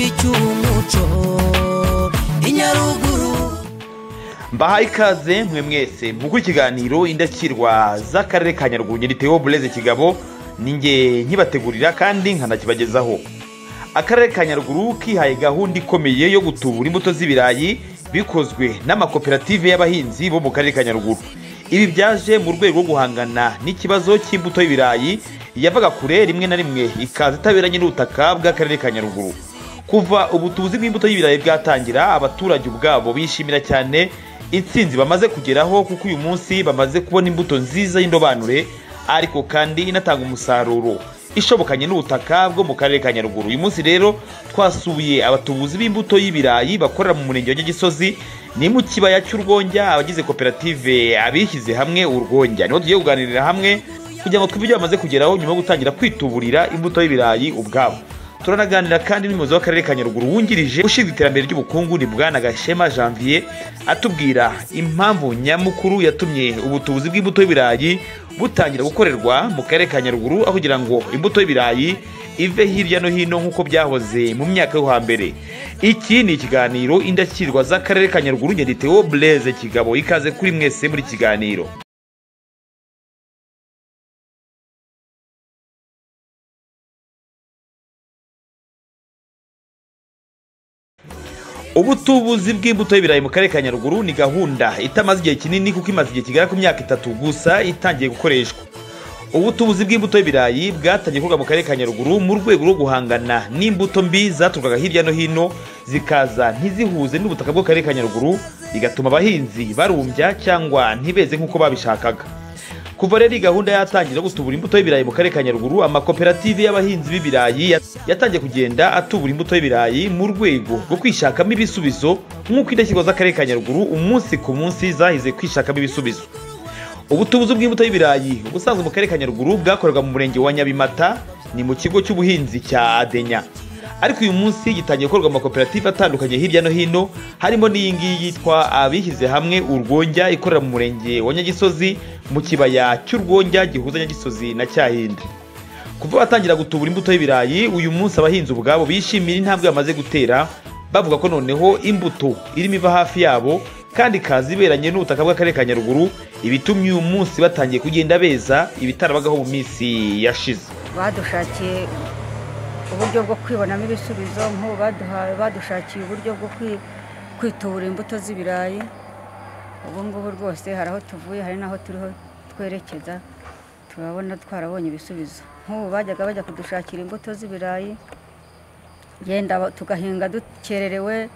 igicumbi cy'umuco inyaruguru. Mbahaye ikaze mwe mwese mu kiganiro indakirwa z'akarere ka Nyaruguru Nyiriteho Blaise Kigabo ninge nkibategurira kandi nkanakibagezaho. Akarere ka Nyaruguru kihaye gahunda ikomeye yo gutubura imbuto z'ibirayi bikozwe n'amakoperative y'abahinzi bo mu karere ka Nyaruguru. Ibi byaje mu rwego rwo guhangana n'ikibazo cy'imbuto y'ibirayi yavaga kure rimwe na rimwe ikaza itaberanye n'ubutaka bw'akarere ka Nyaruguru. Kuva ubutubuzi bw'imbuto y'ibirayi bwatangira, abaturage ubwabo bishimira cyane intsinzi bamaze kugeraho, kuko uyu munsi bamaze kubona imbuto nziza y'indobanure ariko kandi inatanga umusaruro ishobokanye n'ubutaka bwo mu karere ka Nyaruguru. Uyu munsi rero twasuye abatubuzi b'imbuto y'ibirayi bakorera mu murenge wa Gisozi ni mu kibaya cy'Urwonjya, abagize koperative abishyize hamwe Urwonjya. Niho tugiye kuganirira hamwe kugira ngo twibyo bamaze kugeraho nyuma yo gutangira kwituburira imbuto y'ibirayi ubwabo. Turanaganira kandi n'umuyobozi w'akarere ka Nyaruguru wungirije ushinzwe iterambere ry'ubukungu ni Bwana Gashema Janvier, atubwira impamvu nyamukuru yatumye ubutubuzi bw'imbuto y'ibirayi butangira gukorerwa mu karere ka Nyaruguru, aho kugira ngo imbuto y'ibirayi ive hirya no hino nk'uko byahoze mu myaka yo hambere. Iki ni ikiganiro indakirwa z'akarere ka Nyaruguru Nyiriteho Blaise Kigabo. Ikaze kuri mwese muri kiganiro. Ubutubuzi bw'imbuto y'ibirayi mu karere ka Nyaruguru ni gahunda itamaze igihe kinini, kuko imaze igihe kigera ku myaka 3 gusa itangiye gukoreshwa. Ubutubuzi bw'imbuto y'ibirayi bwatangiye gukorwa mu karere ka Nyaruguru mu rwego rwo guhangana n'imbuto mbi zaturukaga hirya no hino zikaza ntizihuze n'ubutaka bw'akarere ka Nyaruguru, bigatuma abahinzi barumbya cyangwa ntibeze nk'uko babishakaga. Kuva rero gahunda yatangira gutubura imbuto y'ibirayi mu karere ka Nyaruguru, amakoperative y'abahinzi b'ibirayi yatangiye kugenda atubura imbuto y'ibirayi mu rwego rwo kwishakamo ibisubizo, nk'uko indashyikirwa z'akarere ka Nyaruguru umunsi ku munsi zahize kwishakamo ibisubizo. Ubutubuzi bw'imbuto y'ibirayi ubusanzwe mu karere ka Nyaruguru bwakorerwa mu murenge wa Nyabimata, ni mu kigo cy'ubuhinzi cya Adenya, ariko uyu munsi gitangiye gukorwa mu makoperative atandukanye hirya no hino, harimo n'iyi ngiyi yitwa abishyize hamwe Urwonjya ikorera mu murenge wa Nyagisozi mu kibaya cy'Urwonjya gihuza Nyagisozi na Cyahinda. Kuva batangira gutubura imbuto y'ibirayi, uyu munsi abahinzi ubwabo bishimira intambwe bamaze gutera, bavuga ko noneho imbuto irimo iva hafi yabo kandi kaziberanye n'ubutaka bw'akarere ka Nyaruguru, ibitumye uyu munsi batangiye kugenda beza ibitarabagaho mu minsi yashize. Badushakiye uburyo bwo kwibonamo ibisubizo, nk'ubu badushakiye uburyo bwo kwitubura imbuto z'ibirayi. Ubu ngubu rwose hari aho tuvuye, hari n'aho turiho twerekeza, turabona twarabonye ibisubizo. Nk'ubu bajyaga bajya kudushakira imbuto z'ibirayi, genda tugahinga dukererewe,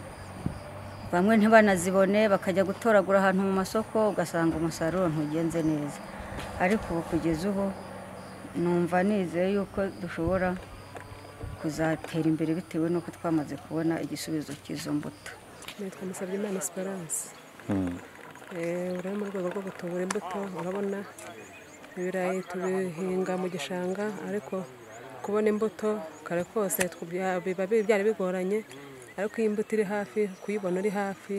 bamwe ntibanazibone, bakajya gutoragura ahantu mu masoko, ugasanga umusaruro ntugenze neza. Ariko ubu kugeza ubu numva nizeye yuko dushobora kuzatera imbere bitewe n'uko twamaze kubona igisubizo cy'izo mbuto. Nitwa Musabyimana Esperance. Uri mu rwego rwo gutubura imbuto, urabona ibirayi tubihinga mu gishanga, ariko kubona imbuto kare kose biba byari bigoranye, ariko iyi imbuto iri hafi, kuyibona uri hafi,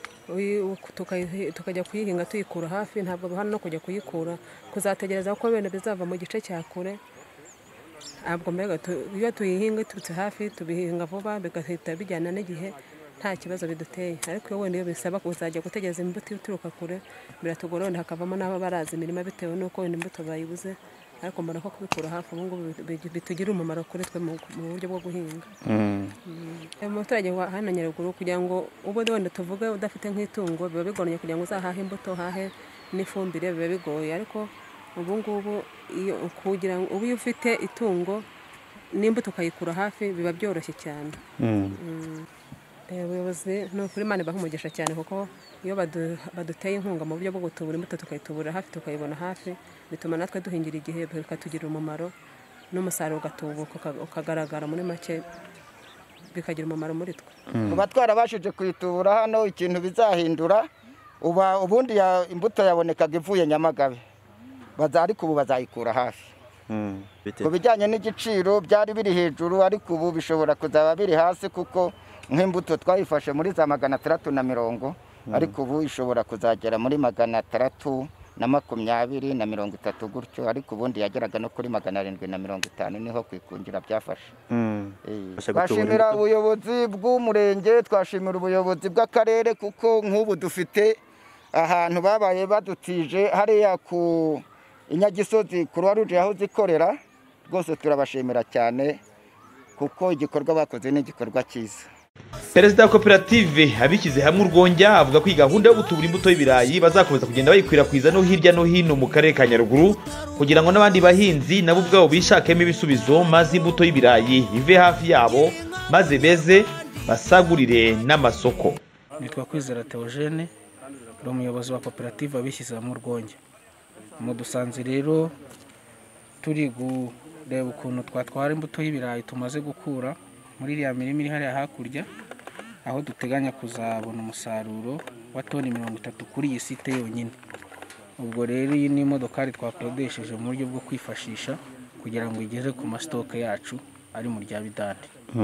tukajya kuyihinga tuyikura hafi, ntabwo hano no kujya kuyikura kuzategereza ko bene bizava mu gice cya kure. Ntabwo mbega iyo tuyihinga turutse hafi tubihinga vuba bigahita bijyana n'igihe, nta kibazo biduteye. Ariko wenda iyo bisaba kuzajya gutegereza imbuto ituruka kure, biratugora, wenda hakavamo n'aba barazi imirima bitewe n'uko wenda imbuto bayibuze, ariko mbona ko kubikura hafi ubu ngubu bitugira umumaro kuri twe mu buryo bwo guhinga. Umuturage wa hano Nyaruguru kugira ngo ube wenda tuvuge udafite nk'itungo, biba bigoranye kugira ngo uzahahe imbuto, hahe n'ifumbire, biba bigoye. Ariko ubu ngubu kugira ngo ube ufite itungo n'imbuto ukayikura hafi biba byoroshye cyane. Ubuyobozi ni ukuri Imana ibaha umugisha cyane, kuko iyo baduteye inkunga mu buryo bwo gutubura imbuto tukayitubura hafi, tukayibona hafi, bituma natwe duhingira igihe, bikatugirira umumaro, n'umusaruro ugatubuka ukagaragara muri make, bikagira umumaro muri twe. Kuba twarabashije kwitubura hano, ikintu bizahindura, ubundi imbuto yabonekaga ivuye Nyamagabe, ariko ubu bazayikura hafi. Ku bijyanye n'igiciro byari biri hejuru, ariko ubu bishobora kuzaba biri hasi, kuko nk'imbuto twayifashe muri za 650, ariko ubu ishobora kuzagera muri 600 na 20 na 30 gutyo, ariko ubundi yageraga no kuri 750 niho kwikungira byafashe. Twashimira ubuyobozi bw'umurenge, twashimira ubuyobozi bw'akarere, kuko nk'ubu dufite ahantu babaye badutije hariya ku Inyagisozi Croix Rouge aho zikorera. Rwose turabashimira cyane kuko igikorwa bakoze ni igikorwa cyiza. Perezida wa koperative abikize hamwe Urwonjya avuga ko gahunda yo gutubura imbuto y'ibirayi bazakomeza kugenda bayikwirakwiza no hirya no hino mu karere ka Nyaruguru kugira ngo n'abandi bahinzi nabo ubwabo bishakemo ibisubizo, maze imbuto y'ibirayi ive hafi yabo maze beze basagurire n'amasoko. Nitwa Kwizera Theogene, uri umuyobozi wa koperative abishyize hamwe Urwonjya. Mudusanze rero turi gureba ukuntu twatwara imbuto y'ibirayi tumaze gukura muri iriya mirima iri hariya hakurya, aho duteganya kuzabona umusaruro wa toni 30 kuri iyi site yonyine. Ubwo rero iyi ni imodokari twakodesheje mu buryo bwo kwifashisha kugira ngo igere ku masitoke yacu ari mu rya Bidande.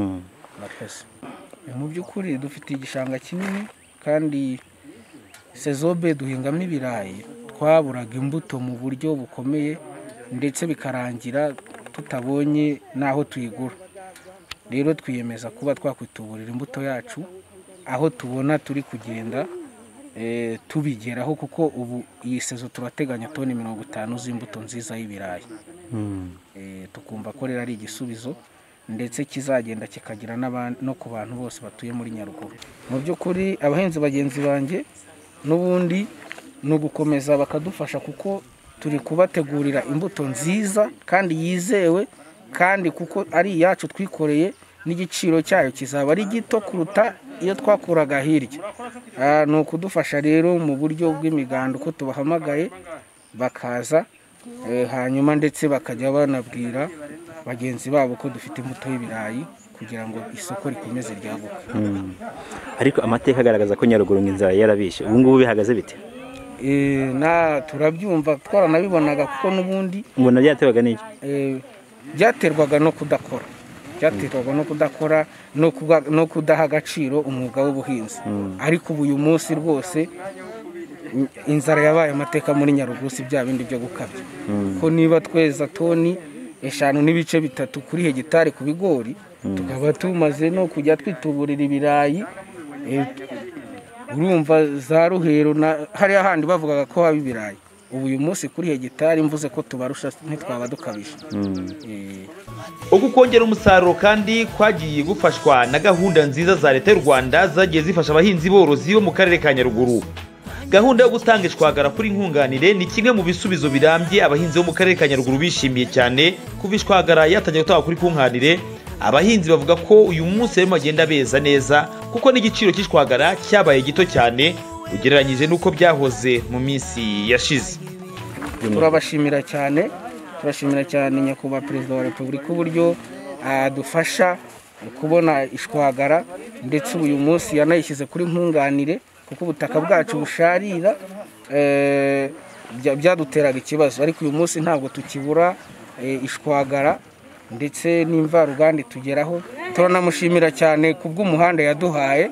Mu by'ukuri dufite igishanga kinini kandi sezobe duhingamo ibirayi, twaburaga imbuto mu buryo bukomeye ndetse bikarangira tutabonye naho tuyigura. Rero twiyemeza kuba twakwituburira imbuto yacu aho tubona turi kugenda tubigeraho, kuko ubu iyi sezo turateganya toni 50 z'imbuto nziza y'ibirayi. Tukumva ko rero ari igisubizo ndetse kizagenda kikagira no ku bantu bose batuye muri Nyaruguru. Mu by'ukuri abahinzi bagenzi banjye n'ubundi no gukomeza bakadufasha, kuko turi kubategurira imbuto nziza kandi yizewe, kandi kuko ari iyacu twikoreye n'igiciro cyayo kizaba ari gito kuruta iyo twakuraga hirya. Ni ukudufasha rero mu buryo bw'imiganda uko tubahamagaye bakaza, hanyuma ndetse bakajya banabwira bagenzi babo ko dufite imbuto y'ibirayi kugira ngo isoko rikomeze ryaguke. Ariko amateka agaragaza ko Nyaruguru inzara yarabishe, ubu ngubu bihagaze bite? Turabyumva, twaranabibonaga kuko n'ubundi mbona byaterwaga n'iki? Byaterwaga no kudakora, no kudaha agaciro umwuga w'ubuhinzi. Ariko ubu uyu munsi rwose inzara yabaye amateka muri Nyaruguru, si bya bindi byo gukabya. Ko niba tweza toni 5.3 kuri hegitari ku bigori, tukaba tumaze no kujya twituburira ibirayi, urumva za Ruhero hariya handi bavugaga ko haba ibirayi. Ubu uyu munsi kuri hegitari mvuze ko tubarusha ntitwaba dukabije. Uko kongera umusaruro kandi kwagiye gufashwa na gahunda nziza za leta y'u Rwanda zagiye zifasha abahinzi borozi bo mu karere ka Nyaruguru. Gahunda yo gutanga ishwagara kuri nkunganire ni kimwe mu bisubizo birambye abahinzi bo mu karere ka Nyaruguru bishimiye cyane. Kuva ishwagara yatangiye gutanga kuri nkunganire, abahinzi bavuga ko uyu munsi barimo bagenda beza neza, kuko n'igiciro cy'ishwagara cyabaye gito cyane ugereranyije n'uko byahoze mu minsi yashize. Turabashimira cyane nyakubahwa Perezida wa Repubulika uburyo adufasha kubona ishwagara, ndetse uyu munsi yanayishyize kuri nkunganire, kuko ubutaka bwacu busharira byaduteraga ikibazo. Ariko uyu munsi ntabwo tukibura ishwagara ndetse n'imvaruganda tugeraho. Turanamushimira cyane kubw'umuhanda yaduhaye.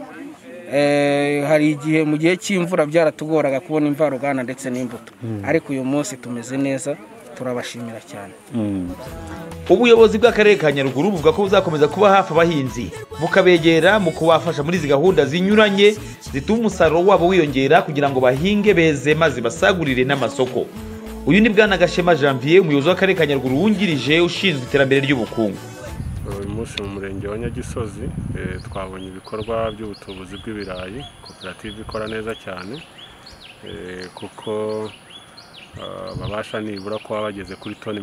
Hari igihe mu gihe cy'imvura byaratugoraga kubona imvaruganda ndetse n'imbuto, ariko uyu munsi tumeze neza, turabashimira cyane. Ubuyobozi bw'akarere ka Nyaruguru buvuga ko buzakomeza kuba hafi abahinzi, bukabegera mu kubafasha muri izi gahunda zinyuranye zituma umusaruro wabo wiyongera kugira ngo bahinge beze maze basagurire n'amasoko. Uyu ni Bwana Gashema Janvier, umuyobozi w'akarere ka Nyaruguru wungirije ushinzwe iterambere ry'ubukungu. Uyu munsi mu murenge wa Nyagisozi twabonye ibikorwa by'ubutubuzi bw'ibirayi. Koperative ikora neza cyane kuko babasha nibura kuba bageze kuri toni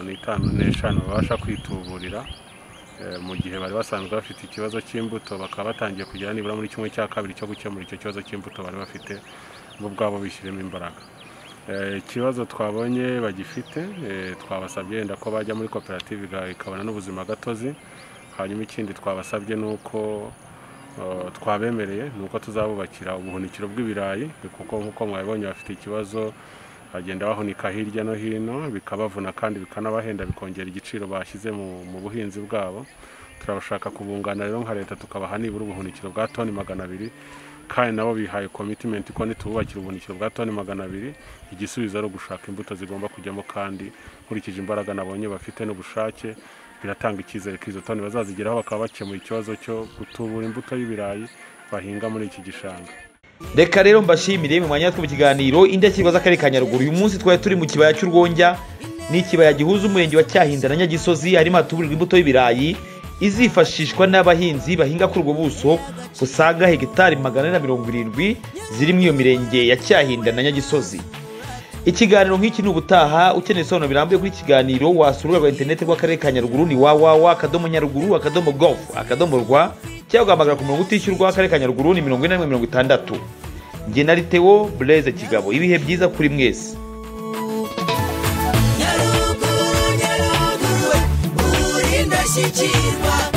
55 babasha kwituburira, mu gihe bari basanzwe bafite ikibazo cy'imbuto, bakaba batangiye kugera nibura muri kimwe cya kabiri cyo gukemura icyo kibazo cy'imbuto bari bafite bo ubwabo bishyiremo imbaraga. Ikibazo twabonye bagifite, twabasabye yenda ko bajya muri koperative ikabana n'ubuzima gatozi. Hanyuma ikindi twabasabye nuko twabemereye nuko tuzabubakira ubuhunikiro bw'ibirayi, kuko nkuko mwabonye bafite ikibazo, bagenda bahunika hirya no hino bikabavuna kandi bikanabahenda, bikongera igiciro bashyize mu buhinzi bwabo. Turabashaka kubungana rero nka leta tukabaha nibura ubuhunikiro bwa toni 200 kandi nabo bihaye commitment ko nitububakira ubuhunikiro bwa toni 200 igisubizo ari gushaka imbuto zigomba kujyamo kandi nkurikije imbaraga nabonye bafite n'ubushake biratanga icyizere ko izo toni bazazigeraho bakaba bakemura ikibazo cyo gutubura imbuto y'ibirayi bahinga muri iki gishanga. Reka rero mbashimire mu mwanya mu kiganiro indashyikirwa z'akarere ka Nyaruguru. Uyu munsi twari turi mu kibaya cy'Urwonjya, ni ikibaya gihuza umurenge wa Cyahinda na Nyagisozi, harimo hatuburirwa imbuto y'ibirayi izifashishwa n'abahinzi bahinga kuri ubwo buso busaga hegitari 470 ziri mu iyo mirenge ya Cyahinda na Nyagisozi. Ikiganiro nk'iki ni ubutaha. Ukeneye isobanuro birambuye kuri ikiganiro wasura urubuga rwa interineti rw'akarere ka Nyaruguru ni www.nyaruguru.gov.rw cyangwa ugahamagara ku murongo utishyurwa w'akarere ka Nyaruguru ni 4060. Njye nari Theo Blaise Kigabo. Ibihe byiza kuri mwese. Nyaruguru, uri indashyikirwa.